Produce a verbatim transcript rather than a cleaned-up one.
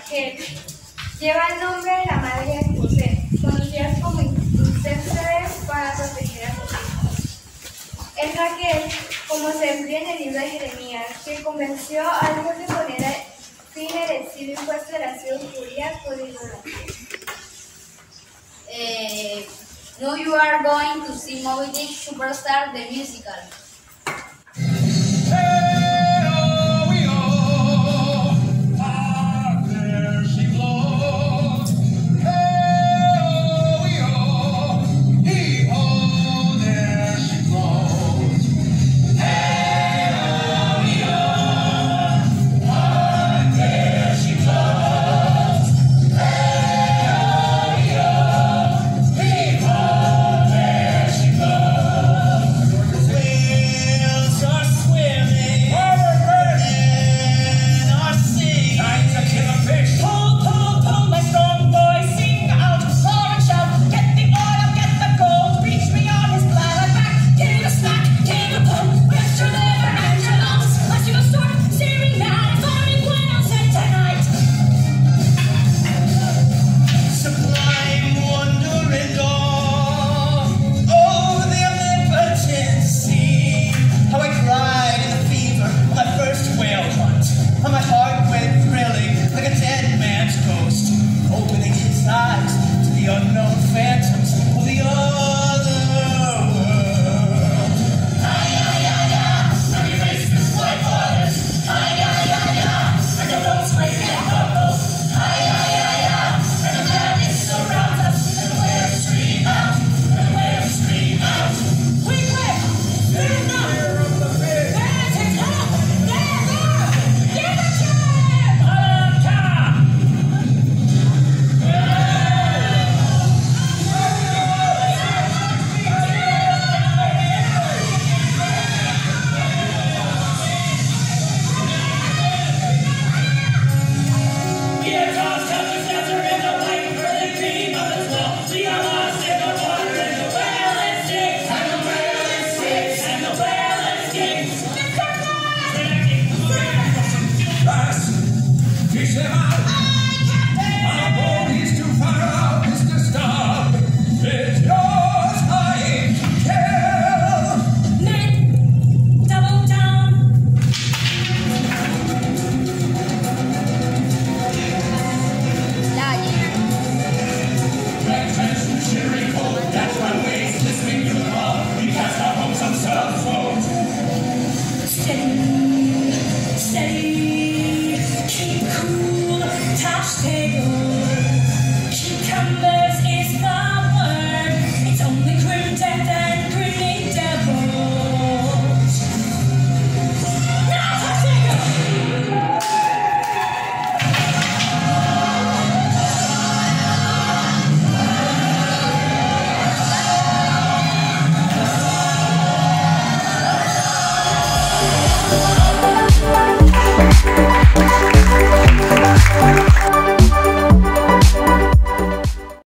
Raquel lleva el nombre de la madre de José, conocida como interceder para proteger a sus hijos. Es Raquel, como se describe en el libro de Jeremías, que convenció a Dios de poner fin al exilio impuesto de la nación judía por ignorancia. Eh, now you are going to see Moby Dick Superstar the musical. Steady, keep cool, touch table.